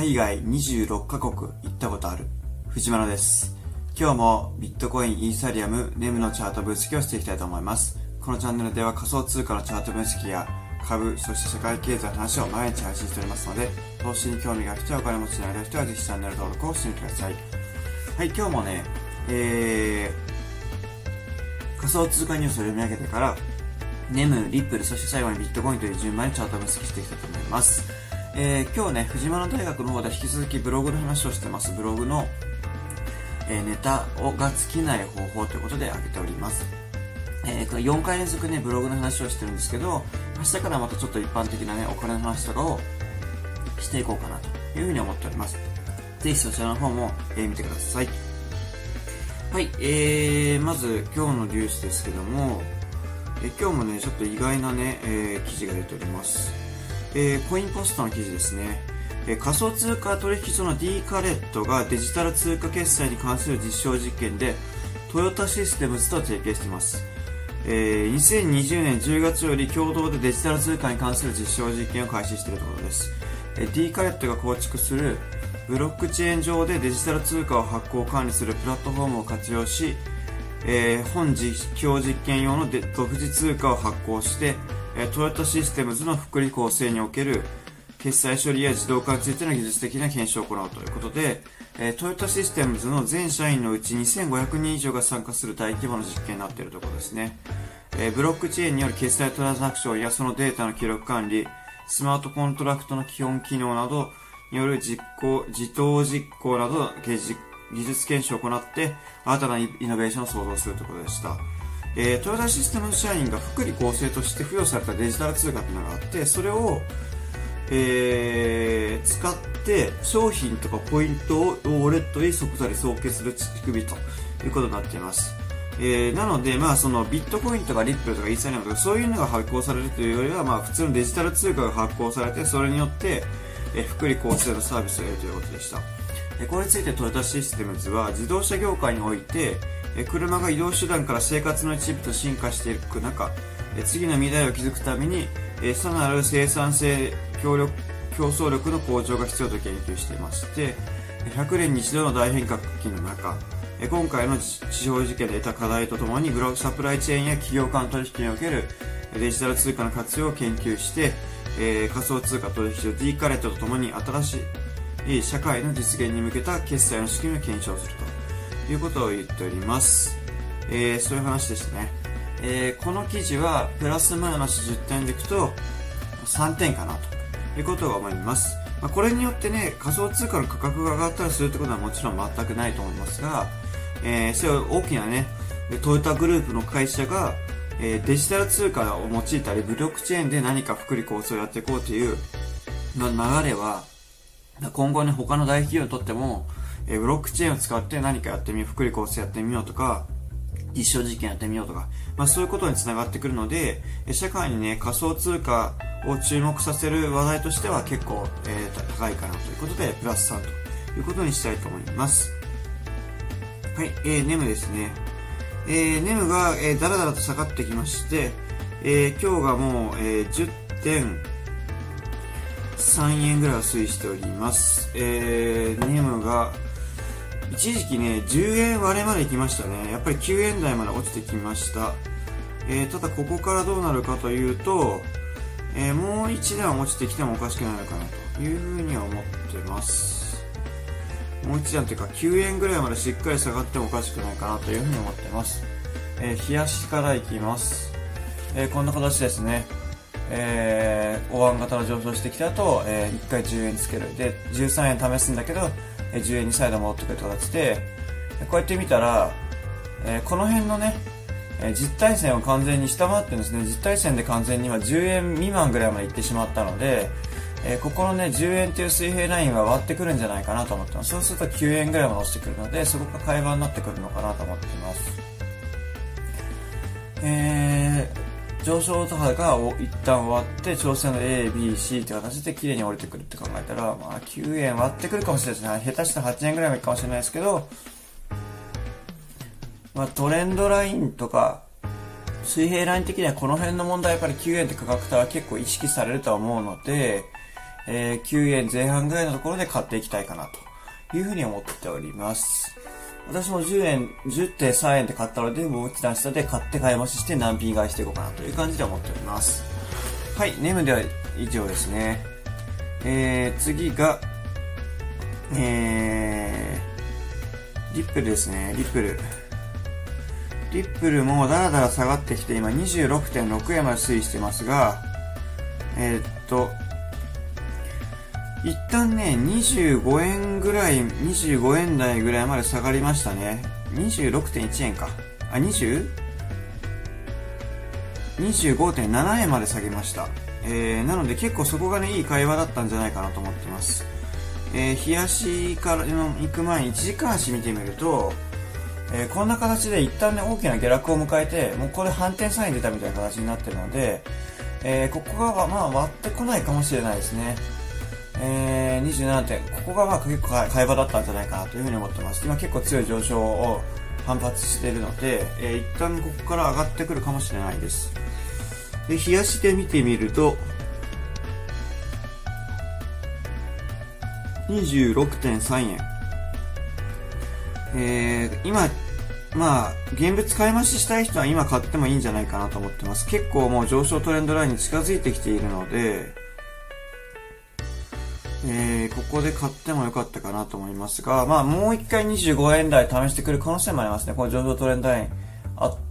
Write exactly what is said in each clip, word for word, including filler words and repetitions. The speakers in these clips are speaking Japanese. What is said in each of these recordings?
海外にじゅうろっカ国行ったことある藤原です。今日もビットコイン、イーサリアム、ネムのチャート分析をしていきたいと思います。このチャンネルでは仮想通貨のチャート分析や株、そして社会経済の話を毎日配信しておりますので、投資に興味がある人やお金持ちのある人はぜひチャンネル登録をしてみてください。はい、今日もね、えー、仮想通貨ニュースを読み上げてから、ネム、リップル、そして最後にビットコインという順番にチャート分析していきたいと思います。えー、今日ね、藤原大学の方で引き続きブログの話をしてます。ブログの、えー、ネタをが尽きない方法ということで上げております。えー、よんかい連続ね、ブログの話をしてるんですけど、明日からまたちょっと一般的なね、お金の話とかをしていこうかなというふうに思っております。ぜひそちらの方も、えー、見てください。はい、えー、まず今日のニュースですけども、えー、今日もね、ちょっと意外なね、えー、記事が出ております。えー、コインポストの記事ですね。えー、仮想通貨取引所の D カレットがデジタル通貨決済に関する実証実験でトヨタシステムズと提携しています。えー、にせんにじゅうねんじゅうがつより共同でデジタル通貨に関する実証実験を開始しているところです。えー、D カレットが構築するブロックチェーン上でデジタル通貨を発行管理するプラットフォームを活用し、えー、本実況実験用の独自通貨を発行してトヨタシステムズの福利厚生における決済処理や自動化についての技術的な検証を行うということで、トヨタシステムズの全社員のうちにせんごひゃくにん以上が参加する大規模な実験になっているところですね。ブロックチェーンによる決済トランザクションやそのデータの記録管理、スマートコントラクトの基本機能などによる実行、自動実行など技術検証を行って新たなイノベーションを創造するということでした。えー、トヨタシステム社員が福利厚生として付与されたデジタル通貨というのがあって、それを、えー、使って商品とかポイントをウォレットに即座に送金する仕組みということになっています。えー、なので、まあ、そのビットコインとかリップルとかイーサリアムとかそういうのが発行されるというよりは、まあ、普通のデジタル通貨が発行されて、それによって、えー、福利厚生のサービスを得るということでした。これについてトヨタシステムズは自動車業界において車が移動手段から生活の一部と進化していく中、次の未来を築くためにさらなる生産性協力競争力の向上が必要と研究していまして、ひゃくねんに一度の大変革期の中、今回の地方事件で得た課題とともにグローバルサプライチェーンや企業間取引におけるデジタル通貨の活用を研究して、仮想通貨取引所 D カレットとともに新しい社会の実現に向けた決済の仕組みを検証するということを言っております。えー、そういう話ですね。えー、この記事はプラスマイナスじゅってんでいくとさんてんかなということが思います。まあ、これによってね、仮想通貨の価格が上がったりするってことはもちろん全くないと思いますが、えー、そういう大きなね、トヨタグループの会社が、えー、デジタル通貨を用いたりブロックチェーンで何か福利厚生をやっていこうというの流れは今後ね、他の大企業にとっても、えー、ブロックチェーンを使って何かやってみよう、福利厚生やってみようとか、実証実験やってみようとか、まあそういうことにつながってくるので、社会にね、仮想通貨を注目させる話題としては結構、えー、高いかなということで、プラスさんということにしたいと思います。はい、えー、ネムですね。えー、ネムが、えー、だらだらと下がってきまして、えー、今日がもう、えー、じゅってんさんえんぐらいは推移しております。えー、ネムが一時期ねじゅうえん割れまで行きましたね。やっぱりきゅうえん台まで落ちてきました。えー、ただここからどうなるかというと、えー、もう一段落ちてきてもおかしくないのかなというふうには思ってます。もう一段というかきゅうえんぐらいまでしっかり下がってもおかしくないかなというふうに思ってます。えー、冷やしからいきます。えー、こんな形ですね。えー、お椀型の上昇してきた後、えー、いっかいじゅうえんにつける。で、じゅうさんえん試すんだけど、えー、じゅうえんに再度戻ってくる形で、こうやって見たら、えー、この辺のね、えー、実体線を完全に下回ってるんですね。実体線で完全にはじゅうえん未満ぐらいまで行ってしまったので、えー、ここのね、じゅうえんという水平ラインは割ってくるんじゃないかなと思ってます。そうするときゅうえんぐらいまで落ちてくるので、そこが買い場になってくるのかなと思っています。えー、上昇とかが一旦終わって調整の A、B、C って形で綺麗に降りてくるって考えたら、まあきゅうえん割ってくるかもしれないですね。下手したらはちえんぐらいもいくかもしれないですけど、まあトレンドラインとか水平ライン的にはこの辺の問題はやっぱりきゅうえんって価格帯は結構意識されるとは思うので、 えー、きゅうえんぜん半ぐらいのところで買っていきたいかなというふうに思っております。私もじゅうえん、じゅってんさんえんで買ったので、もう一段下で買って買い増しして難品買いしていこうかなという感じで思っております。はい、ネムでは以上ですね。えー、次が、えー、リップルですね、リップル。リップルもだらだら下がってきて、今 にじゅうろくてんろくえんまで推移してますが、えー、っと、一旦ね、にじゅうごえんぐらい、にじゅうごえん台ぐらいまで下がりましたね。にじゅうろくてんいちえんか。あ、にじゅう? にじゅうごてんななえんまで下げました。えー、なので結構そこがね、いい会話だったんじゃないかなと思ってます。えー、日足からの行く前にいちじかん足見てみると、えー、こんな形で一旦ね、大きな下落を迎えて、もうこれ反転サイン出たみたいな形になってるので、えー、ここがまあ割ってこないかもしれないですね。えー、にじゅうななてん、ここがまあ結構買い場だったんじゃないかなというふうに思ってます。今結構強い上昇を反発しているので、えー、一旦ここから上がってくるかもしれないです。で、日足で見てみると、にじゅうろくてんさんえん。えー、今、まあ、現物買い増ししたい人は今買ってもいいんじゃないかなと思ってます。結構もう上昇トレンドラインに近づいてきているので、えー、ここで買ってもよかったかなと思いますが、まあもう一回にじゅうごえん台試してくる可能性もありますね。この上昇トレンドラインあって、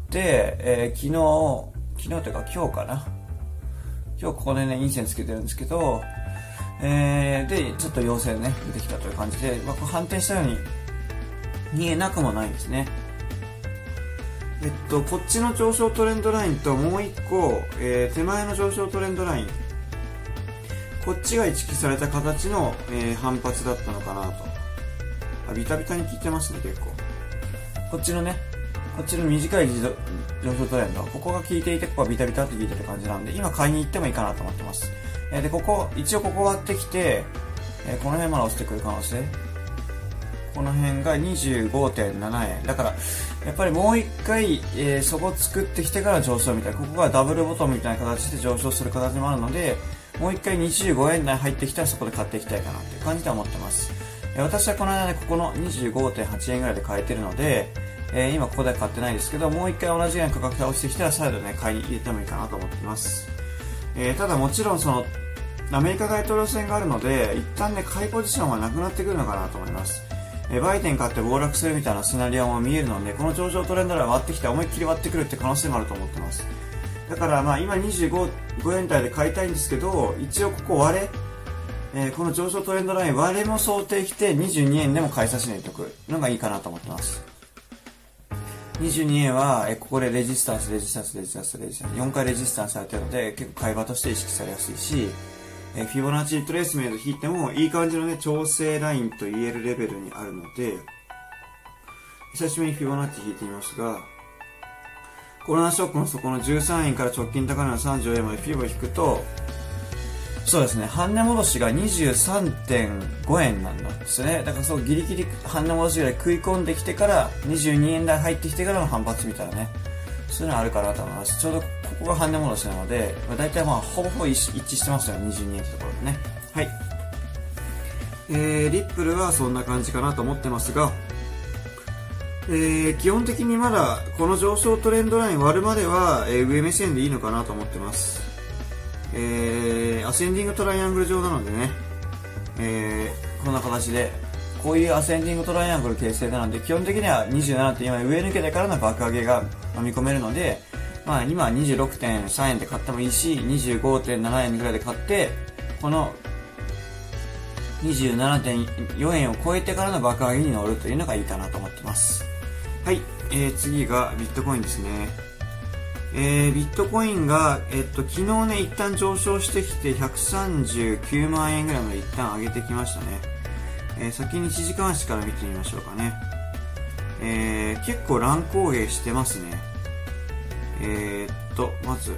えー、昨日、昨日というか今日かな。今日ここでね、陰線つけてるんですけど、えー、で、ちょっと陽線ね、出てきたという感じで、まあ、こう反転したように見えなくもないですね。えっと、こっちの上昇トレンドラインともう一個、えー、手前の上昇トレンドライン、こっちが意識された形の、えー、反発だったのかなと。あ、ビタビタに効いてますね、結構。こっちのね、こっちの短い上昇トレンド、ここが効いていて、ここはビタビタって効いてる感じなんで、今買いに行ってもいいかなと思ってます。えー、で、ここ、一応ここ割ってきて、えー、この辺まで落ちてくる可能性。この辺が にじゅうごてんななえん。だから、やっぱりもう一回、えー、そこ作ってきてから上昇みたいな、ここがダブルボトムみたいな形で上昇する形もあるので、もう一回にじゅうごえん台入ってきたらそこで買っていきたいかなっていう感じで思ってます。えー、私はこの間ね、ここの にじゅうごてんはちえんぐらいで買えてるので、えー、今ここでは買ってないですけど、もう一回同じような価格が落ちてきたら再度ね、買いに入れてもいいかなと思ってます。えー、ただもちろんその、アメリカ大統領選があるので、一旦ね、買いポジションはなくなってくるのかなと思います。えー、バイデン買って暴落するみたいなシナリオも見えるので、この上昇トレンドライン割ってきて思いっきり割ってくるって可能性もあると思ってます。だからまあ今にじゅうごえん台で買いたいんですけど、一応ここ割れ、えー、この上昇トレンドライン割れも想定してにじゅうにえんでも買い差し入れておくのがいいかなと思ってます。にじゅうにえんは、えー、ここでレジスタンス、レジスタンス、レジスタンス、レジスタンス、よんかいレジスタンスされてるので、結構買い場として意識されやすいし、えー、フィボナッチリトレースメント引いてもいい感じのね、調整ラインと言えるレベルにあるので、久しぶりにフィボナッチ引いてみますが、コロナショックの底のじゅうさんえんから直近高値のさんじゅうよえんまでフィボ引くと、そうですね、半値戻しが にじゅうさんてんごえんなんですね。だからそうギリギリ半値戻しぐらい食い込んできてからにじゅうにえん台入ってきてからの反発みたいなね、そういうのあるかなと思います。ちょうどここが半値戻しなので、まあ、大体まあほぼほぼ一致してますよね、にじゅうにえんってところでね。はい。えー、リップルはそんな感じかなと思ってますが、えー、基本的にまだこの上昇トレンドライン割るまでは、えー、上目線でいいのかなと思ってます。えー、アセンディングトライアングル状なのでね、えー、こんな形でこういうアセンディングトライアングル形成なので、基本的には にじゅうななてんよん 円上抜けてからの爆上げが見込めるので、まあ今は にじゅうろくてんさんえんで買ってもいいし、 にじゅうごてんななえんぐらいで買ってこの にじゅうななてんよんえんを超えてからの爆上げに乗るというのがいいかなと思ってます。はい、えー、次がビットコインですね。えー、ビットコインが、えっと、昨日ね、一旦上昇してきてひゃくさんじゅうきゅうまんえんぐらいまで一旦上げてきましたね。えー、先にいちじかん足から見てみましょうかね。えー、結構乱高下してますね。えー、っと、まず、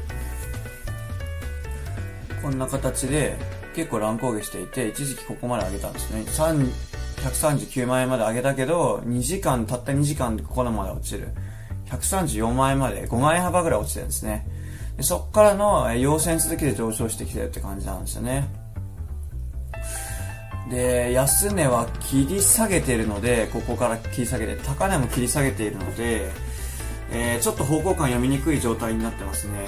こんな形で結構乱高下していて、一時期ここまで上げたんですね。ひゃくさんじゅうきゅうまんえんまで上げたけど、にじかん、たったにじかんでここまで落ちる。ひゃくさんじゅうよんまんえんまでごまんえん幅ぐらい落ちてるんですね。でそこからの陽線続きで上昇してきてるって感じなんですよね。 で、安値は切り下げているので、ここから切り下げて、高値も切り下げているので、えー、ちょっと方向感読みにくい状態になってますね。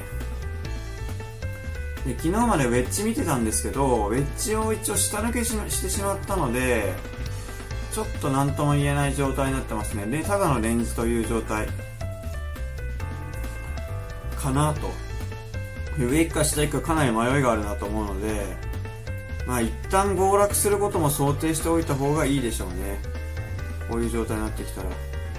で、昨日までウェッジ見てたんですけど、ウェッジを一応下抜けししてしまったので、ちょっと何とも言えない状態になってますね。で、ただのレンジという状態かなと。上行くか下行くかかなり迷いがあるなと思うので、まあ一旦暴落することも想定しておいた方がいいでしょうね。こういう状態になってきたら。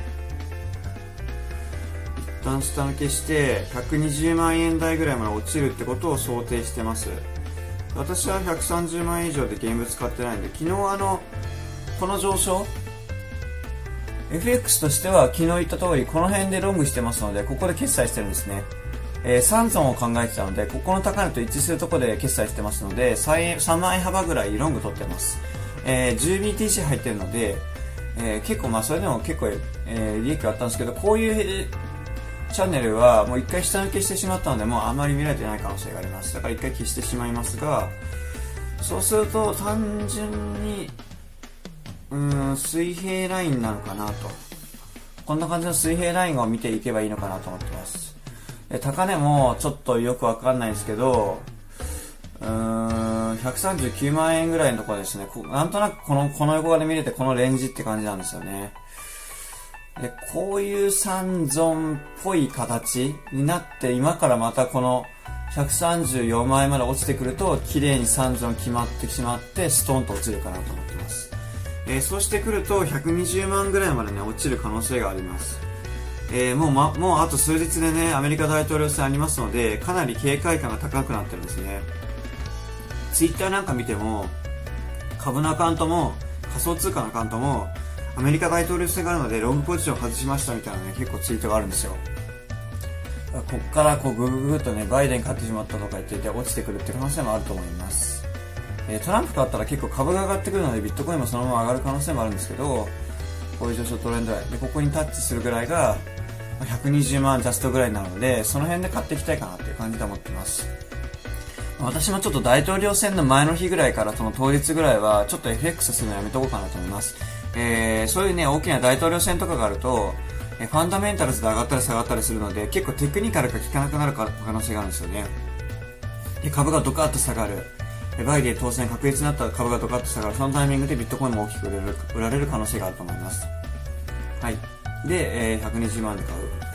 一旦下抜けしてひゃくにじゅうまんえん台ぐらいまで落ちるってことを想定してます。私はひゃくさんじゅうまんえん以上で現物買ってないんで、昨日あの、この上昇 エフエックス としては昨日言った通りこの辺でロングしてますので、ここで決済してるんですね。えー、さんゾーンを考えてたので、ここの高値と一致するところで決済してますので、さんまんえん幅ぐらいロング取ってます。えー、じゅうビーティーシー 入ってるので、えー、結構まあそれでも結構、えー、利益があったんですけど、こういうチャンネルはもう一回下抜けしてしまったので、もうあまり見られてない可能性があります。だから一回消してしまいますが、そうすると単純にうーん水平ラインなのかなと、こんな感じの水平ラインを見ていけばいいのかなと思ってます。で、高値もちょっとよくわかんないんですけど、うーんひゃくさんじゅうきゅうまんえんぐらいのところですね。なんとなくこのこの横側で見れてこのレンジって感じなんですよね。で、こういう三尊っぽい形になって、今からまたこのひゃくさんじゅうよんまんえんまで落ちてくると、綺麗に三尊決まってしまって、ストンと落ちるかなと思ってます。えー、そうしてくると、ひゃくにじゅうまんぐらいまでね、落ちる可能性があります。えー、もうま、もうあと数日でね、アメリカ大統領選ありますので、かなり警戒感が高くなってるんですね。ツイッターなんか見ても、株のアカウントも、仮想通貨のアカウントも、アメリカ大統領選があるのでロングポジションを外しましたみたいなね、結構ツイートがあるんですよ。こっからこうグググっとね、バイデン勝ってしまったとか言っていて落ちてくるって可能性もあると思います。えー、トランプ勝ったら結構株が上がってくるのでビットコインもそのまま上がる可能性もあるんですけど、こういう上昇トレンドラインでここにタッチするぐらいがひゃくにじゅうまんジャストぐらいになるので、その辺で買っていきたいかなっていう感じで思ってます。私もちょっと大統領選の前の日ぐらいからその当日ぐらいはちょっと エフエックス するのやめとこうかなと思います。えー、そういうね、大きな大統領選とかがあると、えファンダメンタルズで上がったり下がったりするので、結構テクニカルが効かなくなる可能性があるんですよね。で、株がドカッと下がる。バイデン当選確実になったら株がドカッと下がる。そのタイミングでビットコインも大きく売れる、売られる可能性があると思います。はい。で、えー、ひゃくにじゅうまんで買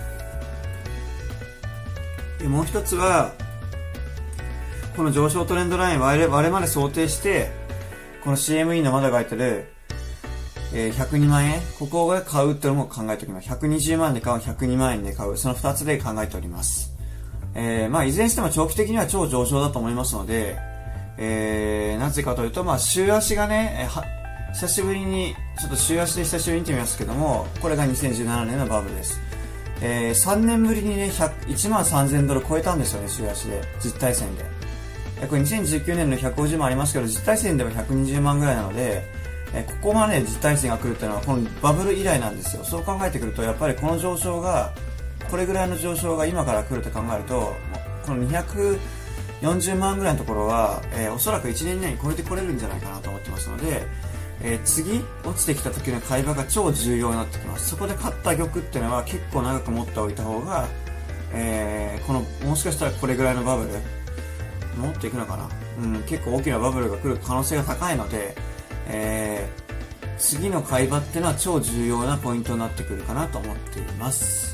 う。で、もう一つは、この上昇トレンドライン割れ、割れまで想定して、この シーエムイー の窓が開いてる、えー、ひゃくにまんえん、ここが買うっていうのも考えておきます。ひゃくにじゅうまんで買う、ひゃくにまんえんで買う、そのふたつで考えております。えー、まあ、いずれにしても長期的には超上昇だと思いますので、えー、なぜかというと、まあ、週足がね、は、久しぶりに、ちょっと週足で久しぶりに見てみますけども、これがにせんじゅうななねんのバブルです。えー、さんねんぶりにね、いちまんさんぜんドル超えたんですよね、週足で。実体線で。これにせんじゅうきゅうねんのひゃくごじゅうまんありますけど、実体線でもひゃくにじゅうまんぐらいなので、えここまで実体線が来るっていうのはこのバブル以来なんですよ。そう考えてくるとやっぱりこの上昇がこれぐらいの上昇が今から来ると考えると、このにひゃくよんじゅうまんぐらいのところは、えー、おそらくいちねん以内に超えてこれるんじゃないかなと思ってますので、えー、次落ちてきた時の買い場が超重要になってきます。そこで買った玉っていうのは結構長く持っておいた方が、えー、このもしかしたらこれぐらいのバブル持っていくのかな、うん、結構大きなバブルが来る可能性が高いので、えー、次の買い場っていうのは超重要なポイントになってくるかなと思っています。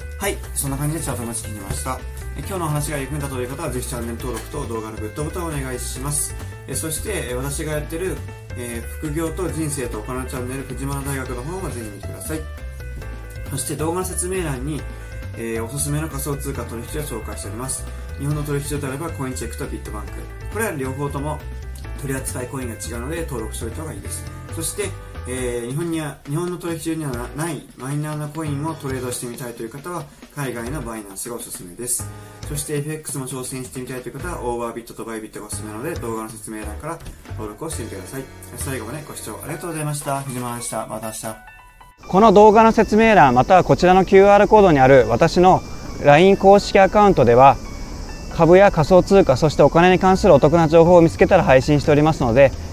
はい、そんな感じでチャートの話聞きました。え今日の話が役に立ったという方はぜひチャンネル登録と動画のグッドボタンをお願いします。えそして私がやってる、えー、副業と人生とお金のチャンネル藤原大学の方もぜひ見てください。そして動画の説明欄に、えー、おすすめの仮想通貨取引所を紹介しております。日本の取引所であればコインチェックとビットバンク、これは両方とも取り扱いコインが違うので登録しておいた方がいいです。そして、えー、日本には日本の取引所にはないマイナーなコインもトレードしてみたいという方は海外のバイナンスがおすすめです。そして エフエックス も挑戦してみたいという方はオーバービットとバイビットがおすすめなので動画の説明欄から登録をしてみてください。最後までご視聴ありがとうございました。藤原でした。また明日。 この動画の説明欄またはこちらの キューアール コードにある私の ライン 公式アカウントでは株や仮想通貨、そしてお金に関するお得な情報を見つけたら配信しておりますので、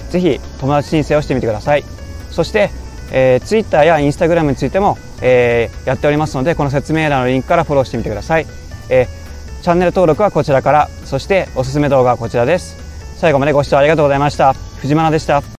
ぜひ友達申請をしてみてください。そして、えー、Twitter や Instagram についても、えー、やっておりますので、この説明欄のリンクからフォローしてみてください。えー、チャンネル登録はこちらから、そしておすすめ動画はこちらです。最後までご視聴ありがとうございました。藤間でした。